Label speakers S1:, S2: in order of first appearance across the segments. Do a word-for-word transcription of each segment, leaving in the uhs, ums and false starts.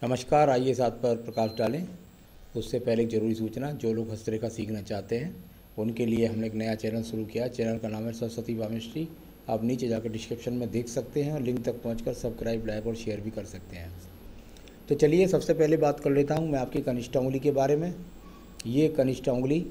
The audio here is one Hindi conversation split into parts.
S1: नमस्कार। आइए साथ पर प्रकाश डालें। उससे पहले एक ज़रूरी सूचना, जो लोग हस्तरेखा सीखना चाहते हैं उनके लिए हमने एक नया चैनल शुरू किया। चैनल का नाम है सरस्वती पामिस्ट्री। आप नीचे जाकर डिस्क्रिप्शन में देख सकते हैं और लिंक तक पहुंचकर सब्सक्राइब, लाइक और शेयर भी कर सकते हैं। तो चलिए सबसे पहले बात कर लेता हूं मैं आपकी कनिष्ठ उंगली के बारे में। ये कनिष्ठ उंगली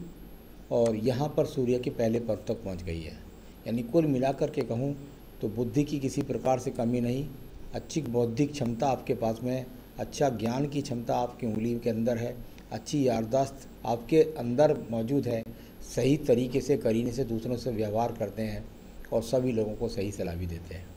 S1: और यहाँ पर सूर्य के पहले पर्व तक पहुँच गई है। यानी कुल मिलाकर के कहूँ तो बुद्धि की किसी प्रकार से कमी नहीं, अच्छी बौद्धिक क्षमता आपके पास में है, अच्छा ज्ञान की क्षमता आपकी उंगली के अंदर है, अच्छी याददाश्त आपके अंदर मौजूद है, सही तरीके से करीने से दूसरों से व्यवहार करते हैं और सभी लोगों को सही सलाह भी देते हैं।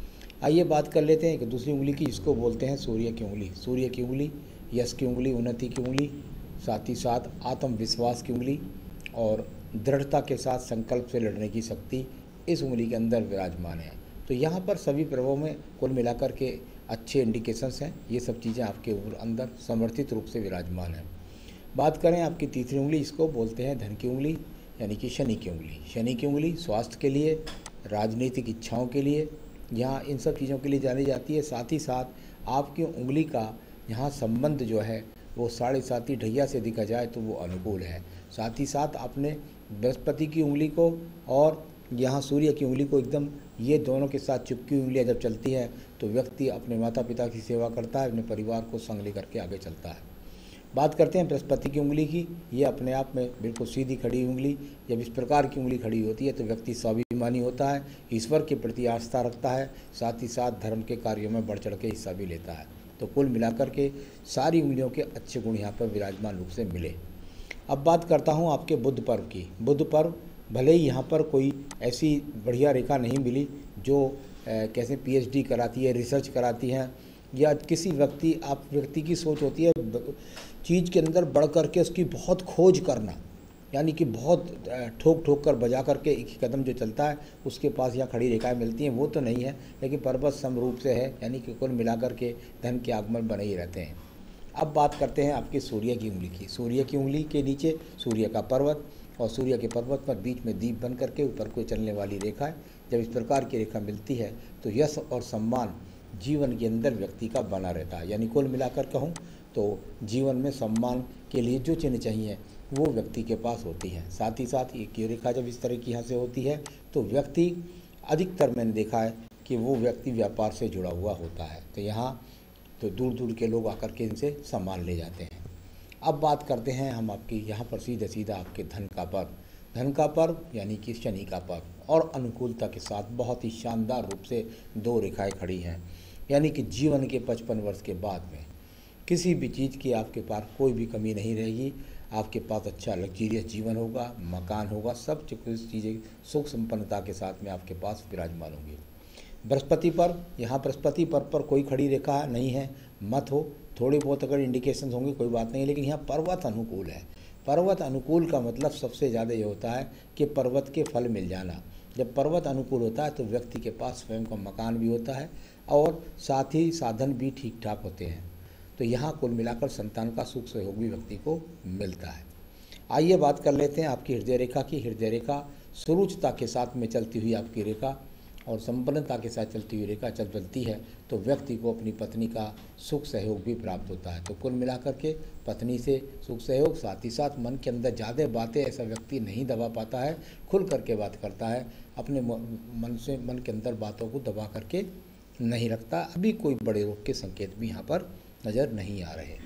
S1: आइए बात कर लेते हैं एक दूसरी उंगली की, जिसको बोलते हैं सूर्य की उंगली। सूर्य की उंगली यश की उंगली, उन्नति की उंगली, साथ ही साथ आत्मविश्वास की उंगली और दृढ़ता के साथ संकल्प से लड़ने की शक्ति इस उंगली के अंदर विराजमान है। तो यहाँ पर सभी प्रभावों में कुल मिलाकर के अच्छे इंडिकेशंस हैं। ये सब चीज़ें आपके अंदर समर्थित रूप से विराजमान हैं। बात करें आपकी तीसरी उंगली, इसको बोलते हैं धन की उंगली, यानी कि शनि की उंगली। शनि की उंगली स्वास्थ्य के लिए, राजनीतिक इच्छाओं के लिए, यहाँ इन सब चीज़ों के लिए जानी जाती है। साथ ही साथ आपकी उंगली का यहाँ संबंध जो है वो साढ़े साती ढैया से देखा जाए तो वो अनुकूल है। साथ ही साथ आपने बृहस्पति की उंगली को और यहाँ सूर्य की उंगली को एकदम, ये दोनों के साथ चिपकी उंगलियाँ जब चलती है तो व्यक्ति अपने माता पिता की सेवा करता है, अपने परिवार को संग लेकर के आगे चलता है। बात करते हैं बृहस्पति की उंगली की। ये अपने आप में बिल्कुल सीधी खड़ी उंगली, जब इस प्रकार की उंगली खड़ी होती है तो व्यक्ति स्वाभिमानी होता है, ईश्वर के प्रति आस्था रखता है, साथ ही साथ धर्म के कार्यों में बढ़ चढ़ के हिस्सा भी लेता है। तो कुल मिलाकर के सारी उंगलियों के अच्छे गुण यहाँ पर विराजमान रूप से मिले। अब बात करता हूँ आपके बुध पर्व की। बुध पर्व भले ही यहाँ पर कोई ऐसी बढ़िया रेखा नहीं मिली जो कैसे पीएचडी कराती है, रिसर्च कराती हैं, या किसी व्यक्ति आप व्यक्ति की सोच होती है चीज़ के अंदर बढ़ कर के उसकी बहुत खोज करना, यानी कि बहुत ठोक ठोक कर बजा करके एक ही कदम जो चलता है उसके पास यहाँ खड़ी रेखाएं मिलती हैं, वो तो नहीं है। लेकिन पर्वत समरूप से है, यानी कि कुल मिलाकर के धन के आगमन बने ही रहते हैं। अब बात करते हैं आपकी सूर्य की उंगली की। सूर्य की उंगली के नीचे सूर्य का पर्वत और सूर्य के पर्वत पर बीच में दीप बन करके ऊपर को चलने वाली रेखा है। जब इस प्रकार की रेखा मिलती है तो यश और सम्मान जीवन के अंदर व्यक्ति का बना रहता है। यानी कुल मिलाकर कहूँ तो जीवन में सम्मान के लिए जो चिन्ह चाहिए वो व्यक्ति के पास होती है। साथ ही साथ एक ये रेखा जब इस तरह की यहाँ से होती है तो व्यक्ति अधिकतर मैंने देखा है कि वो व्यक्ति व्यापार से जुड़ा हुआ होता है। तो यहाँ तो दूर दूर के लोग आकर के इनसे सामान ले जाते हैं। अब बात करते हैं हम आपकी यहाँ पर सीधे सीधा आपके धन का पर्व। धन का पर्व यानी कि शनि का पर्व और अनुकूलता के साथ बहुत ही शानदार रूप से दो रेखाएं खड़ी हैं। यानी कि जीवन के पचपन वर्ष के बाद में किसी भी चीज़ की आपके पास कोई भी कमी नहीं रहेगी। आपके पास अच्छा लग्जरियस जीवन होगा, मकान होगा, सब चीज़ें सुख संपन्नता के साथ में आपके पास विराजमान होंगी। बृहस्पति पर्व, यहाँ बृहस्पति पर्व पर कोई खड़ी रेखा नहीं है, मत हो, थोड़े बहुत अगर इंडिकेशंस होंगे कोई बात नहीं, लेकिन यहाँ पर्वत अनुकूल है। पर्वत अनुकूल का मतलब सबसे ज़्यादा ये होता है कि पर्वत के फल मिल जाना। जब पर्वत अनुकूल होता है तो व्यक्ति के पास स्वयं का मकान भी होता है और साथ ही साधन भी ठीक ठाक होते हैं। तो यहाँ कुल मिलाकर संतान का सुख सहयोग भी व्यक्ति को मिलता है। आइए बात कर लेते हैं आपकी हृदय रेखा की। हृदय रेखा सुरुचिता के साथ में चलती हुई आपकी रेखा और संपन्नता के साथ चलती हुई रेखा जब चलती है तो व्यक्ति को अपनी पत्नी का सुख सहयोग भी प्राप्त होता है। तो कुल मिलाकर के पत्नी से सुख सहयोग, साथ ही साथ मन के अंदर ज़्यादा बातें ऐसा व्यक्ति नहीं दबा पाता है, खुल करके बात करता है, अपने मन से मन के अंदर बातों को दबा करके नहीं रखता। अभी कोई बड़े रोग के संकेत भी यहाँ पर नज़र नहीं आ रहे।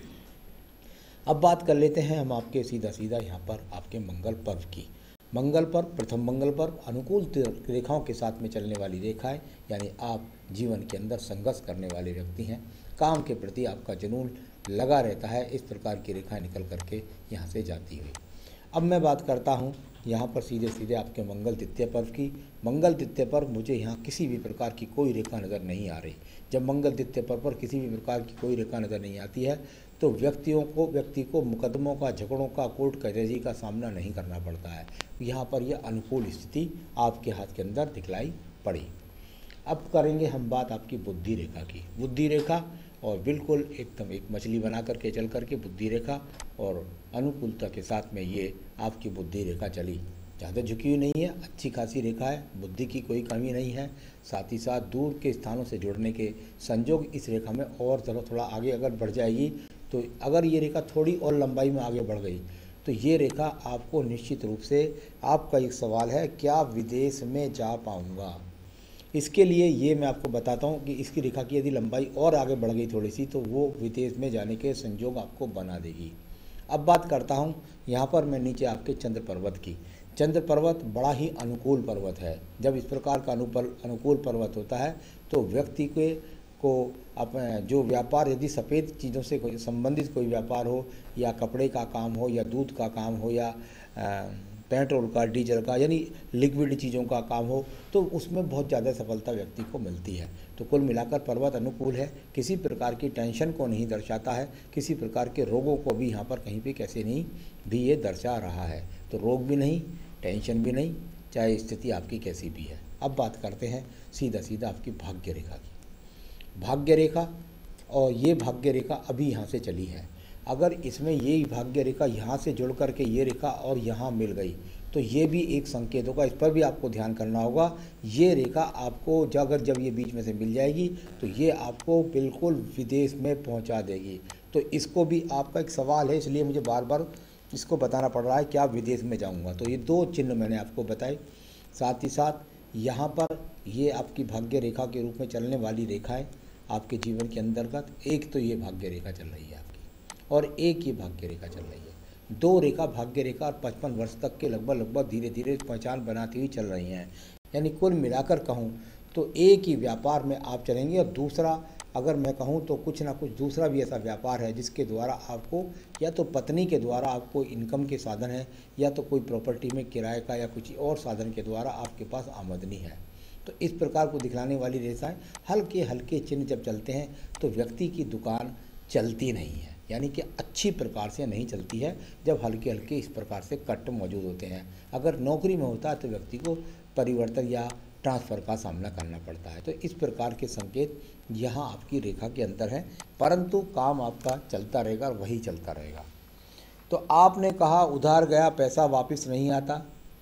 S1: अब बात कर लेते हैं हम आपके सीधा सीधा यहाँ पर आपके मंगल पर्व की। मंगल पर्व, प्रथम मंगल पर्व अनुकूल रेखाओं के साथ में चलने वाली रेखा है। यानी आप जीवन के अंदर संघर्ष करने वाले व्यक्ति हैं, काम के प्रति आपका जुनून लगा रहता है। इस प्रकार की रेखाएं निकल करके यहाँ से जाती हुई। अब मैं बात करता हूँ यहाँ पर सीधे सीधे आपके मंगल द्वितीय पर्व की। मंगल द्वितीय पर्व मुझे यहाँ किसी भी प्रकार की कोई रेखा नज़र नहीं आ रही। जब मंगल द्वितीय पर्व पर किसी भी प्रकार की कोई रेखा नज़र नहीं आती है तो व्यक्तियों को व्यक्ति को मुकदमों का, झगड़ों का, कोर्ट कचहरी का सामना नहीं करना पड़ता है। यहाँ पर यह अनुकूल स्थिति आपके हाथ के अंदर दिखलाई पड़ी। अब करेंगे हम बात आपकी बुद्धि रेखा की। बुद्धि रेखा और बिल्कुल एकदम एक मछली बना करके चल करके बुद्धि रेखा और अनुकूलता के साथ में ये आपकी बुद्धि रेखा चली। ज़्यादा झुकी हुई नहीं है, अच्छी खासी रेखा है, बुद्धि की कोई कमी नहीं है। साथ ही साथ दूर के स्थानों से जुड़ने के संयोग इस रेखा में और थोड़ा थोड़ा आगे अगर बढ़ जाएगी, तो अगर ये रेखा थोड़ी और लंबाई में आगे बढ़ गई तो ये रेखा आपको निश्चित रूप से, आपका एक सवाल है क्या विदेश में जा पाऊँगा, इसके लिए ये मैं आपको बताता हूँ कि इसकी रेखा की यदि लंबाई और आगे बढ़ गई थोड़ी सी तो वो विदेश में जाने के संयोग आपको बना देगी। अब बात करता हूँ यहाँ पर मैं नीचे आपके चंद्र पर्वत की। चंद्र पर्वत बड़ा ही अनुकूल पर्वत है। जब इस प्रकार का अनुपल अनुकूल पर्वत होता है तो व्यक्ति के को अपने जो व्यापार, यदि सफ़ेद चीज़ों से कोई संबंधित कोई व्यापार हो, या कपड़े का काम हो, या दूध का काम हो, या पेट्रोल का, डीजल का, यानी लिक्विड चीज़ों का काम हो, तो उसमें बहुत ज़्यादा सफलता व्यक्ति को मिलती है। तो कुल मिलाकर पर्वत अनुकूल है, किसी प्रकार की टेंशन को नहीं दर्शाता है, किसी प्रकार के रोगों को भी यहाँ पर कहीं पे कैसे नहीं भी ये दर्शा रहा है। तो रोग भी नहीं, टेंशन भी नहीं, चाहे स्थिति आपकी कैसी भी है। अब बात करते हैं सीधा सीधा आपकी भाग्य रेखा की। भाग्य रेखा, और ये भाग्य रेखा अभी यहाँ से चली है। अगर इसमें ये भाग्य रेखा यहाँ से जुड़ करके ये रेखा और यहाँ मिल गई तो ये भी एक संकेत होगा, इस पर भी आपको ध्यान करना होगा। ये रेखा आपको अगर जब ये बीच में से मिल जाएगी तो ये आपको बिल्कुल विदेश में पहुँचा देगी। तो इसको भी आपका एक सवाल है, इसलिए मुझे बार बार इसको बताना पड़ रहा है कि आप विदेश में जाऊँगा। तो ये दो चिन्ह मैंने आपको बताए। साथ ही साथ यहाँ पर ये आपकी भाग्य रेखा के रूप में चलने वाली रेखा है आपके जीवन के अंतर्गत। एक तो ये भाग्य रेखा चल रही है आपकी, और एक ये भाग्य रेखा चल रही है। दो रेखा भाग्य रेखा और पचपन वर्ष तक के लगभग लगभग धीरे धीरे पहचान बनाती हुई चल रही हैं। यानी कुल मिलाकर कहूँ तो एक ही व्यापार में आप चलेंगे, और दूसरा अगर मैं कहूँ तो कुछ ना कुछ दूसरा भी ऐसा व्यापार है जिसके द्वारा आपको, या तो पत्नी के द्वारा आपको इनकम के साधन है, या तो कोई प्रॉपर्टी में किराए का या कुछ और साधन के द्वारा आपके पास आमदनी है। तो इस प्रकार को दिखलाने वाली रेखाएं, हल्के हल्के चिन्ह जब चलते हैं तो व्यक्ति की दुकान चलती नहीं है, यानी कि अच्छी प्रकार से नहीं चलती है जब हल्के हल्के इस प्रकार से कट मौजूद होते हैं। अगर नौकरी में होता है तो व्यक्ति को परिवर्तन या ट्रांसफ़र का सामना करना पड़ता है। तो इस प्रकार के संकेत यहाँ आपकी रेखा के अंदर है, परंतु काम आपका चलता रहेगा और वही चलता रहेगा। तो आपने कहा उधार गया पैसा वापस नहीं आता,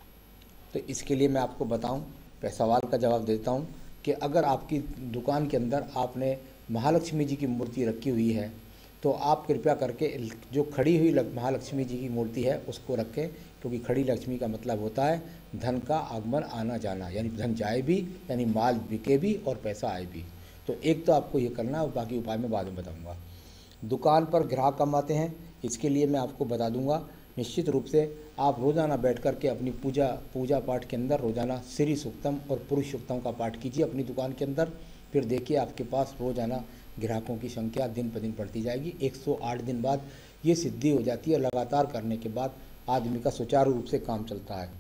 S1: तो इसके लिए मैं आपको बताऊँ, सवाल का जवाब देता हूँ कि अगर आपकी दुकान के अंदर आपने महालक्ष्मी जी की मूर्ति रखी हुई है तो आप कृपया करके जो खड़ी हुई महालक्ष्मी जी की मूर्ति है उसको रखें, क्योंकि खड़ी लक्ष्मी का मतलब होता है धन का आगमन, आना जाना, यानी धन जाए भी, यानी माल बिके भी और पैसा आए भी। तो एक तो आपको ये करना है, और बाकी उपाय मैं बाद में बताऊँगा। दुकान पर ग्राहक कम आते हैं, इसके लिए मैं आपको बता दूँगा। निश्चित रूप से आप रोज़ाना बैठ कर के अपनी पूजा पूजा पाठ के अंदर रोज़ाना श्री सूक्तम और पुरुष सूक्तम का पाठ कीजिए अपनी दुकान के अंदर। फिर देखिए आपके पास रोज़ाना ग्राहकों की संख्या दिन पर दिन बढ़ती जाएगी। एक सौ आठ दिन बाद ये सिद्धि हो जाती है, लगातार करने के बाद आदमी का सुचारू रूप से काम चलता है।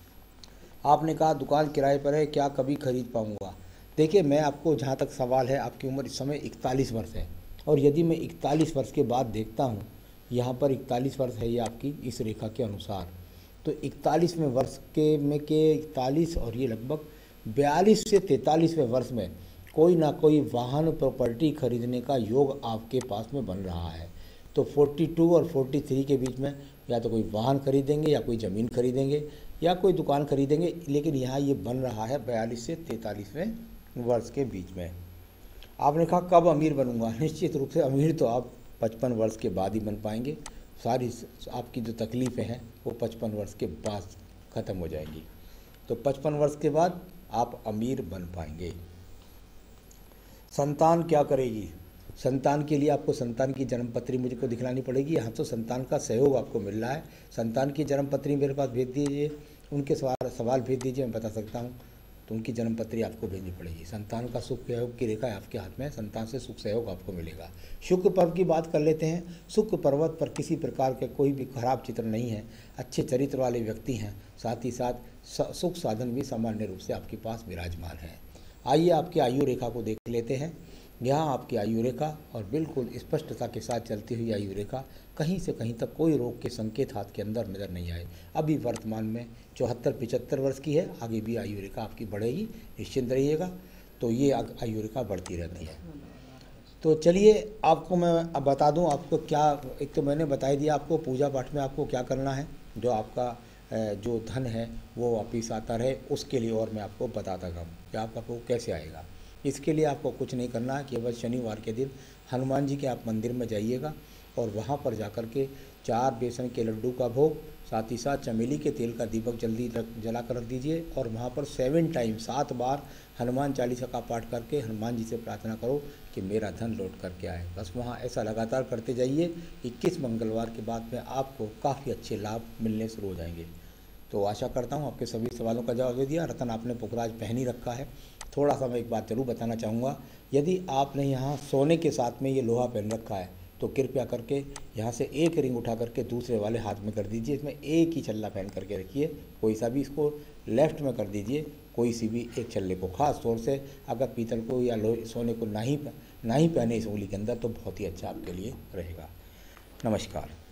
S1: आपने कहा दुकान किराए पर है, क्या कभी खरीद पाऊँगा? देखिए, मैं आपको जहाँ तक सवाल है, आपकी उम्र इस समय इकतालीस वर्ष है, और यदि मैं इकतालीस वर्ष के बाद देखता हूँ, यहाँ पर इकतालीस वर्ष है ये आपकी इस रेखा के अनुसार, तो इकतालीसवें वर्ष के में के इकतालीस और ये लगभग बयालीस से तैंतालीसवें वर्ष में कोई ना कोई वाहन प्रॉपर्टी खरीदने का योग आपके पास में बन रहा है। तो बयालीस और तैंतालीस के बीच में या तो कोई वाहन खरीदेंगे, या कोई ज़मीन खरीदेंगे, या कोई दुकान खरीदेंगे, लेकिन यहाँ ये बन रहा है बयालीस से तैंतालीसवें वर्ष के बीच में। आपने कहा कब अमीर बनूंगा? निश्चित रूप से अमीर तो आप पचपन वर्ष के बाद ही बन पाएंगे। सारी आपकी जो तकलीफ़ें हैं वो पचपन वर्ष के बाद ख़त्म हो जाएंगी। तो पचपन वर्ष के बाद आप अमीर बन पाएंगे। संतान क्या करेगी? संतान के लिए आपको संतान की जन्मपत्री मुझको दिखलानी पड़ेगी। यहाँ तो संतान का सहयोग आपको मिल रहा है। संतान की जन्मपत्री मेरे पास भेज दीजिए, उनके सवाल सवाल भेज दीजिए, मैं बता सकता हूँ। तो उनकी जन्मपत्री आपको भेजनी पड़ेगी। संतान का सुख सहयोग की रेखा आपके हाथ में है, संतान से सुख सहयोग आपको मिलेगा। शुक्र पर्व की बात कर लेते हैं। शुक्र पर्वत पर किसी प्रकार के कोई भी खराब चित्र नहीं है, अच्छे चरित्र वाले व्यक्ति हैं, साथ ही साथ सुख साधन भी सामान्य रूप से आपके पास विराजमान है। आइए आपकी आयु रेखा को देख लेते हैं। यहाँ आपकी आयु रेखा और बिल्कुल स्पष्टता के साथ चलती हुई आयु रेखा, कहीं से कहीं तक कोई रोग के संकेत हाथ के अंदर नज़र नहीं आए। अभी वर्तमान में चौहत्तर पिचहत्तर वर्ष की है, आगे भी आयु रेखा आपकी बढ़ेगी, निश्चिंत रहिएगा। तो ये आयु रेखा बढ़ती रहती है। तो चलिए आपको मैं अब बता दूं आपको क्या, एक तो मैंने बता ही दिया आपको पूजा पाठ में आपको क्या करना है, जो आपका जो धन है वो वापस आता रहे, उसके लिए और मैं आपको बताता हूँ कि आपका वो कैसे आएगा। इसके लिए आपको कुछ नहीं करना है, केवल शनिवार के दिन हनुमान जी के आप मंदिर में जाइएगा और वहाँ पर जाकर के चार बेसन के लड्डू का भोग, साथ ही साथ चमेली के तेल का दीपक जल्दी रख जला कर रख दीजिए और वहाँ पर सेवन टाइम सात बार हनुमान चालीसा का पाठ करके हनुमान जी से प्रार्थना करो कि मेरा धन लौट करके आए। बस वहाँ ऐसा लगातार करते जाइए। इक्कीस मंगलवार के बाद में आपको काफ़ी अच्छे लाभ मिलने शुरू हो जाएंगे। तो आशा करता हूँ आपके सभी सवालों का जवाब दे दिया। रतन आपने पुखराज पहन ही रखा है। थोड़ा सा मैं एक बात ज़रूर बताना चाहूँगा, यदि आपने यहाँ सोने के साथ में ये लोहा पहन रखा है तो कृपया करके यहाँ से एक रिंग उठा करके दूसरे वाले हाथ में कर दीजिए। इसमें एक ही छल्ला पहन करके रखिए, कोई सा भी इसको लेफ्ट में कर दीजिए, कोई सी भी एक छल्ले को। ख़ास तौर से अगर पीतल को या लोहे सोने को ना ही ना ही पहने इस उंगली के अंदर तो बहुत ही अच्छा आपके लिए रहेगा। नमस्कार।